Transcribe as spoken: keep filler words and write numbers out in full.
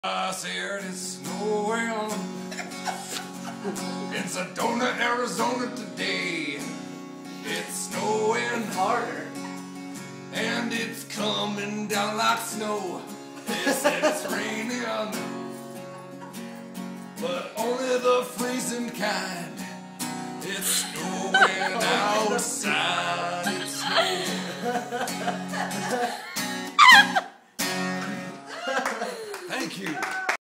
I said it's snowing in Sedona, Arizona today. It's snowing harder, and it's coming down like snow. They said it's raining, but only the freezing kind. It's snowing outside.